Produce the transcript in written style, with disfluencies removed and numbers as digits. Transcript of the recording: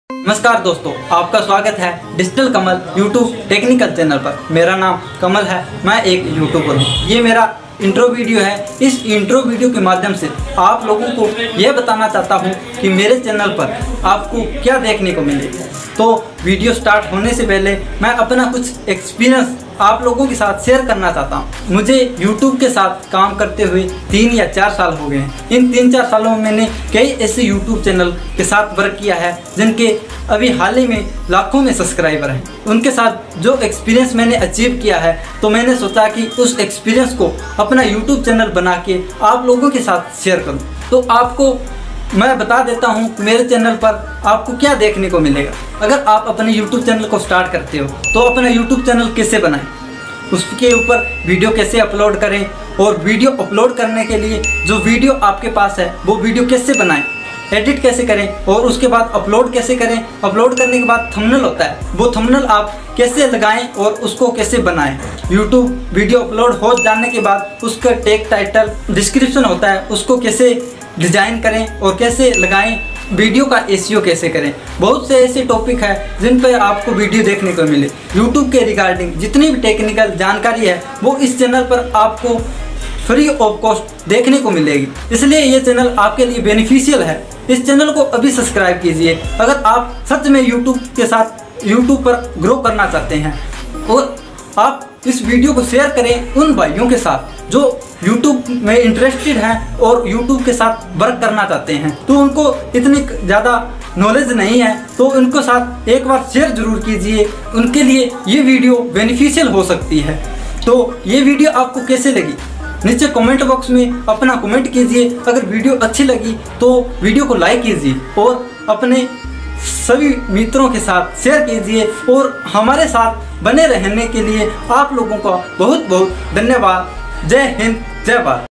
नमस्कार दोस्तों, आपका स्वागत है digital Kamal YouTube technical channel पर। मेरा नाम कमल है, मैं एक यूट्यूबर हूँ। ये मेरा इंट्रो वीडियो है। इस इंट्रो वीडियो के माध्यम से आप लोगों को यह बताना चाहता हूँ कि मेरे चैनल पर आपको क्या देखने को मिलेगा। तो वीडियो स्टार्ट होने से पहले मैं अपना कुछ एक्सपीरियंस आप लोगों के साथ शेयर करना चाहता हूँ। मुझे YouTube के साथ काम करते हुए 3 या 4 साल हो गए हैं। इन 3-4 सालों में मैंने कई ऐसे YouTube चैनल के साथ वर्क किया है जिनके अभी हाल ही में लाखों में सब्सक्राइबर हैं। उनके साथ जो एक्सपीरियंस मैंने अचीव किया है, तो मैंने सोचा कि उस एक्सपीरियंस को अपना YouTube चैनल बना के आप लोगों के साथ शेयर करूँ। तो आपको मैं बता देता हूँ कि मेरे चैनल पर आपको क्या देखने को मिलेगा। अगर आप अपने YouTube चैनल को स्टार्ट करते हो तो अपना YouTube चैनल कैसे बनाएं, उसके ऊपर वीडियो कैसे अपलोड करें, और वीडियो अपलोड करने के लिए जो वीडियो आपके पास है वो वीडियो कैसे बनाएं, एडिट कैसे करें, और उसके बाद अपलोड कैसे करें। अपलोड करने के बाद थंबनेल होता है, वो थंबनेल आप कैसे लगाएं और उसको कैसे बनाएं। यूट्यूब वीडियो अपलोड हो जाने के बाद उसका टैग, टाइटल, डिस्क्रिप्शन होता है, उसको कैसे डिज़ाइन करें और कैसे लगाएं। वीडियो का एसईओ कैसे करें। बहुत से ऐसे टॉपिक है जिन पर आपको वीडियो देखने को मिले। यूट्यूब के रिगार्डिंग जितनी भी टेक्निकल जानकारी है वो इस चैनल पर आपको फ्री ऑफ कॉस्ट देखने को मिलेगी। इसलिए ये चैनल आपके लिए बेनिफिशियल है। इस चैनल को अभी सब्सक्राइब कीजिए अगर आप सच में यूट्यूब के साथ यूट्यूब पर ग्रो करना चाहते हैं। और आप इस वीडियो को शेयर करें उन भाइयों के साथ जो YouTube में इंटरेस्टेड हैं और YouTube के साथ वर्क करना चाहते हैं, तो उनको इतनी ज़्यादा नॉलेज नहीं है, तो उनको साथ एक बार शेयर जरूर कीजिए। उनके लिए ये वीडियो बेनिफिशियल हो सकती है। तो ये वीडियो आपको कैसे लगी, नीचे कमेंट बॉक्स में अपना कमेंट कीजिए। अगर वीडियो अच्छी लगी तो वीडियो को लाइक कीजिए और अपने सभी मित्रों के साथ शेयर कीजिए। और हमारे साथ बने रहने के लिए आप लोगों का बहुत बहुत धन्यवाद। जय हिंद, जय भारत।